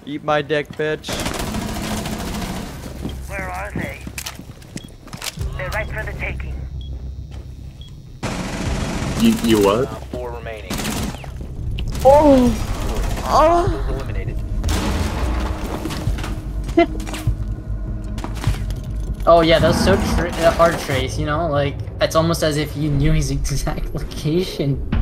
Eat my dick, bitch. Where are they? They're right for the taking. You what? 4 remaining. Oh! Hostiles eliminated. Oh yeah, that's so hard trace, you know? Like, it's almost as if you knew his exact location.